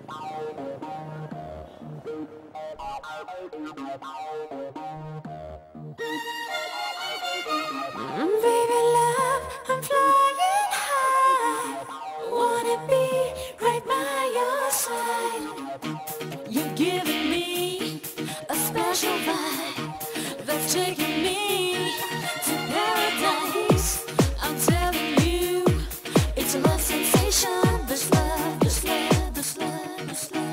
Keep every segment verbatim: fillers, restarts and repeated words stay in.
Baby love, I'm flying high. Wanna be right by your side. You're giving me a special vibe that's taking me to paradise. I'm telling you, it's a love sensation. This love, this love, this love, this love.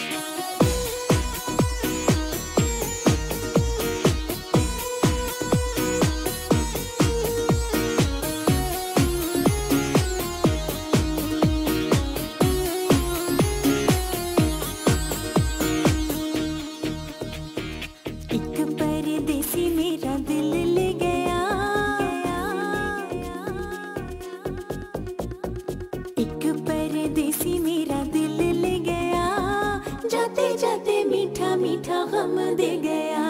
परदेसी मेरा दिल ले गया, एक परदेसी मेरा दिल ले गया, जाते जाते मीठा मीठा गम दे गया।